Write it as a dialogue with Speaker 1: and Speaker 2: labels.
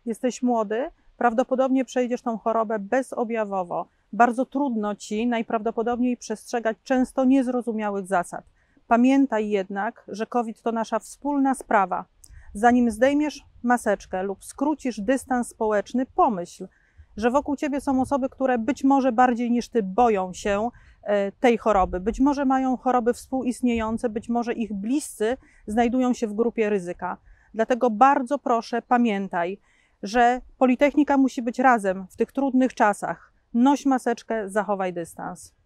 Speaker 1: Jesteś młody, prawdopodobnie przejdziesz tą chorobę bezobjawowo. Bardzo trudno ci najprawdopodobniej przestrzegać często niezrozumiałych zasad. Pamiętaj jednak, że COVID to nasza wspólna sprawa. Zanim zdejmiesz maseczkę lub skrócisz dystans społeczny, pomyśl, że wokół ciebie są osoby, które być może bardziej niż ty boją się tej choroby. Być może mają choroby współistniejące, być może ich bliscy znajdują się w grupie ryzyka. Dlatego bardzo proszę, pamiętaj, że Politechnika musi być razem w tych trudnych czasach. Noś maseczkę, zachowaj dystans.